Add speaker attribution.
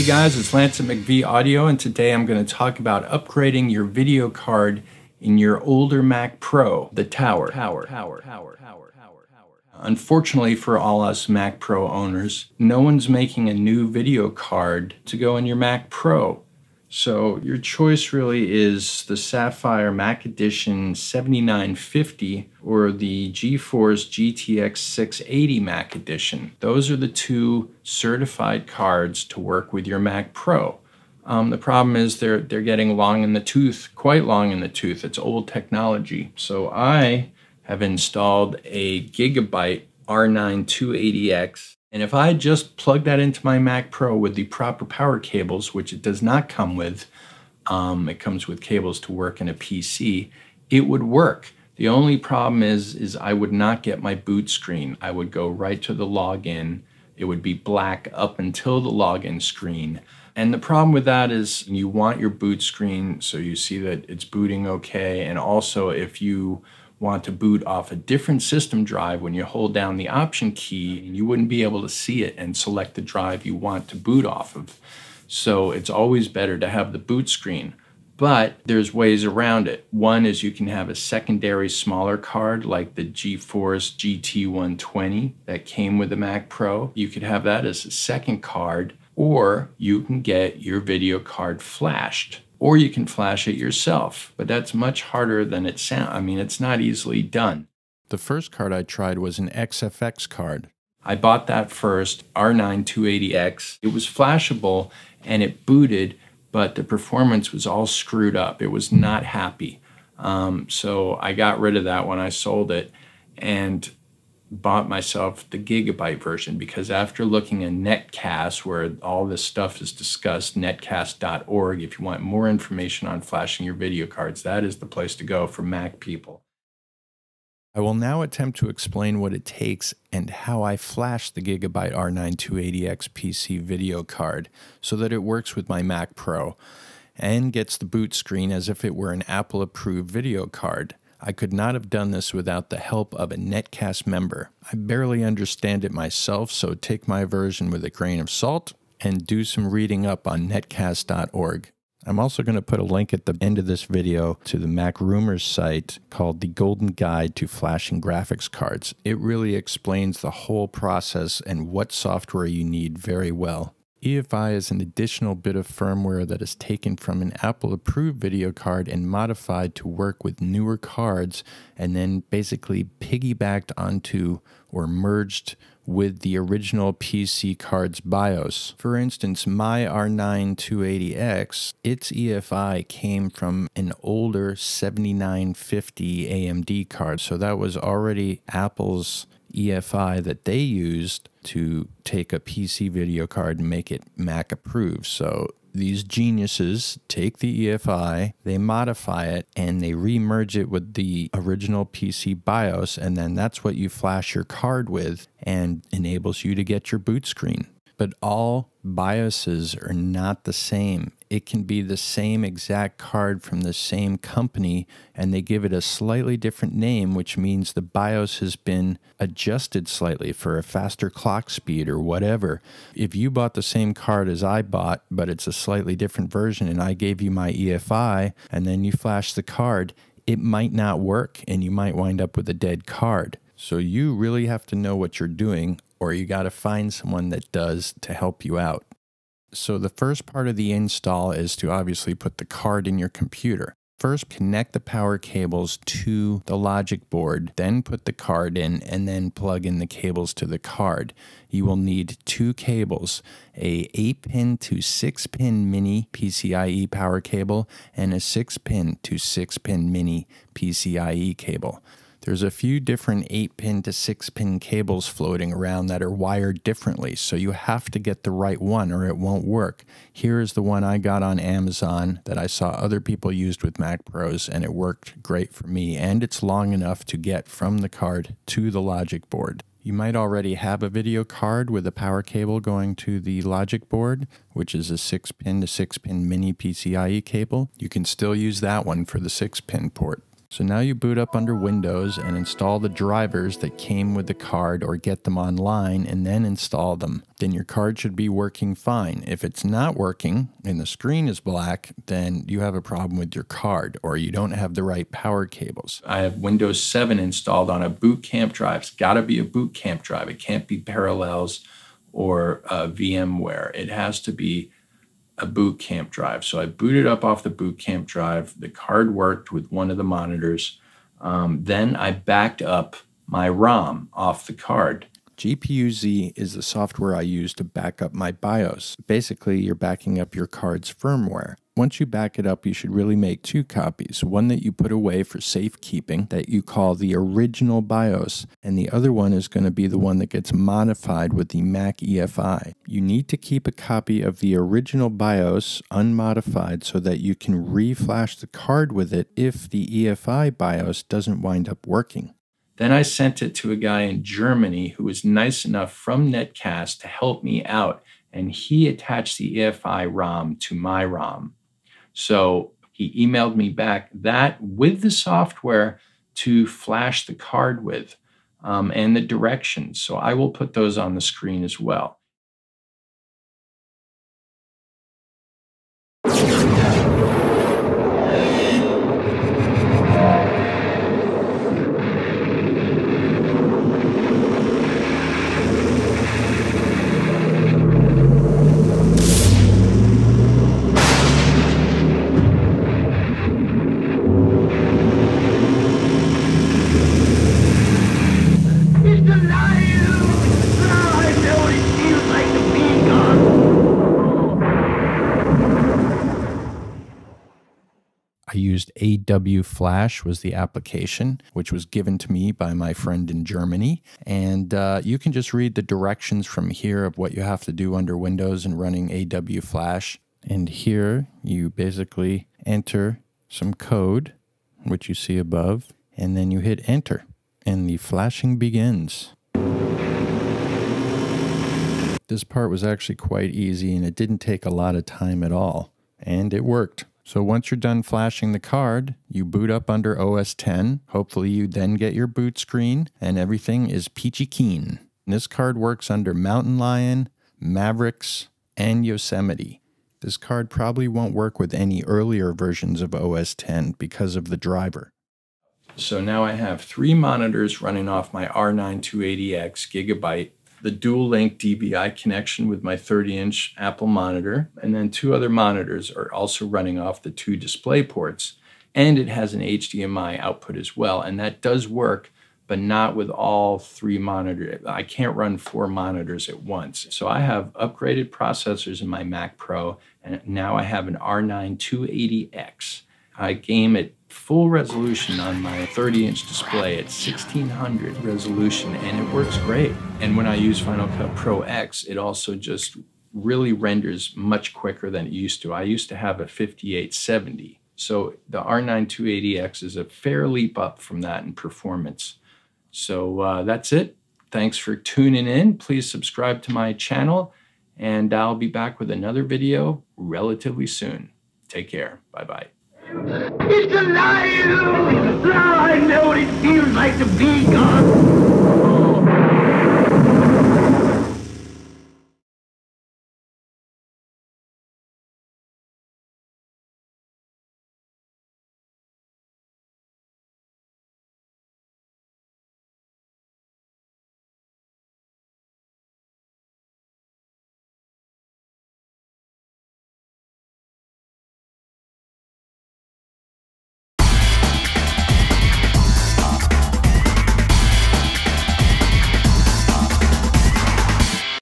Speaker 1: guys, it's Lance at McV Audio, and today I'm going to talk about upgrading your video card in your older Mac Pro, the Tower. Unfortunately for all us Mac Pro owners, no one's making a new video card to go in your Mac Pro. So your choice really is the Sapphire Mac Edition 7950 or the GeForce GTX 680 Mac Edition. Those are the two certified cards to work with your Mac Pro. The problem is they're getting long in the tooth, quite long in the tooth. It's old technology. So I have installed a Gigabyte R9 280X. And if I just plug that into my Mac Pro with the proper power cables, which it does not come with, it comes with cables to work in a PC, it would work. The only problem is I would not get my boot screen. I would go right to the login. It would be black up until the login screen. And the problem with that is you want your boot screen so you see that it's booting okay. And also if you want to boot off a different system drive, when you hold down the option key, you wouldn't be able to see it and select the drive you want to boot off of. So it's always better to have the boot screen. But there's ways around it. One is you can have a secondary smaller card like the GeForce GT120 that came with the Mac Pro. You could have that as a second card, or you can get your video card flashed. Or you can flash it yourself, but that's much harder than it sounds. I mean, it's not easily done.
Speaker 2: The first card I tried was an XFX card.
Speaker 1: I bought that first, R9 280X. It was flashable and it booted, but the performance was all screwed up. It was not happy. So I got rid of that when I sold it and bought myself the Gigabyte version, because after looking at Netcast, where all this stuff is discussed, netcast.org, if you want more information on flashing your video cards, that is the place to go for Mac people.
Speaker 2: I will now attempt to explain what it takes and how I flash the Gigabyte R9 280X PC video card so that it works with my Mac Pro and gets the boot screen as if it were an Apple-approved video card. I could not have done this without the help of a Netcast member. I barely understand it myself, so take my version with a grain of salt and do some reading up on netcast.org. I'm also going to put a link at the end of this video to the Mac Rumors site called The Golden Guide to Flashing Graphics Cards. It really explains the whole process and what software you need very well. EFI is an additional bit of firmware that is taken from an Apple-approved video card and modified to work with newer cards and then basically piggybacked onto or merged with the original PC card's BIOS. For instance, my R9 280X, its EFI came from an older 7950 AMD card, so that was already Apple's EFI that they used to take a PC video card and make it Mac approved. So these geniuses take the EFI, they modify it, and they remerge it with the original PC BIOS, and then that's what you flash your card with and enables you to get your boot screen. But all BIOSes are not the same. It can be the same exact card from the same company, and they give it a slightly different name, which means the BIOS has been adjusted slightly for a faster clock speed or whatever. If you bought the same card as I bought, but it's a slightly different version, and I gave you my EFI, and then you flash the card, it might not work, and you might wind up with a dead card. So you really have to know what you're doing, or you got to find someone that does to help you out. So the first part of the install is to obviously put the card in your computer. First, connect the power cables to the logic board, then put the card in, and then plug in the cables to the card. You will need two cables, a 8-pin to 6-pin mini PCIe power cable and a 6-pin to 6-pin mini PCIe cable. There's a few different 8-pin to 6-pin cables floating around that are wired differently, so you have to get the right one or it won't work. Here is the one I got on Amazon that I saw other people used with Mac Pros, and it worked great for me, and it's long enough to get from the card to the logic board. You might already have a video card with a power cable going to the logic board, which is a 6-pin to 6-pin mini PCIe cable. You can still use that one for the 6-pin port. So now you boot up under Windows and install the drivers that came with the card or get them online and then install them. Then your card should be working fine. If it's not working and the screen is black, then you have a problem with your card or you don't have the right power cables.
Speaker 1: I have Windows 7 installed on a boot camp drive. It's got to be a boot camp drive. It can't be Parallels or VMware. It has to be a boot camp drive. So I booted up off the boot camp drive. The card worked with one of the monitors. Then I backed up my ROM off the card.
Speaker 2: GPU-Z is the software I use to back up my BIOS. Basically, you're backing up your card's firmware. Once you back it up, you should really make 2 copies. One that you put away for safekeeping that you call the original BIOS, and the other one is going to be the one that gets modified with the Mac EFI. You need to keep a copy of the original BIOS unmodified so that you can re-flash the card with it if the EFI BIOS doesn't wind up working.
Speaker 1: Then I sent it to a guy in Germany who was nice enough from Netcast to help me out, and he attached the EFI ROM to my ROM. So he emailed me back that with the software to flash the card with and the directions. So I will put those on the screen as well.
Speaker 2: I used AW Flash was the application, which was given to me by my friend in Germany. And you can just read the directions from here of what you have to do under Windows and running AW Flash. And here you basically enter some code, which you see above, and then you hit enter, and the flashing begins. This part was actually quite easy, and it didn't take a lot of time at all, and it worked. So once you're done flashing the card, you boot up under OS X. Hopefully you then get your boot screen and everything is peachy keen. And this card works under Mountain Lion, Mavericks, and Yosemite. This card probably won't work with any earlier versions of OS X because of the driver.
Speaker 1: So now I have 3 monitors running off my R9 280X Gigabyte, the dual link DVI connection with my 30-inch Apple monitor, and then 2 other monitors are also running off the 2 display ports, and it has an HDMI output as well, and that does work, but not with all 3 monitors. I can't run 4 monitors at once. So I have upgraded processors in my Mac Pro, and now I have an R9 280X. I game at full resolution on my 30-inch display at 1600 resolution, and it works great. And when I use Final Cut Pro X, it also just really renders much quicker than it used to. I used to have a 5870. So the R9 280X is a fair leap up from that in performance. So that's it. Thanks for tuning in. Please subscribe to my channel, and I'll be back with another video relatively soon. Take care. Bye-bye.
Speaker 3: It's alive! Now I know what it feels like to be gone.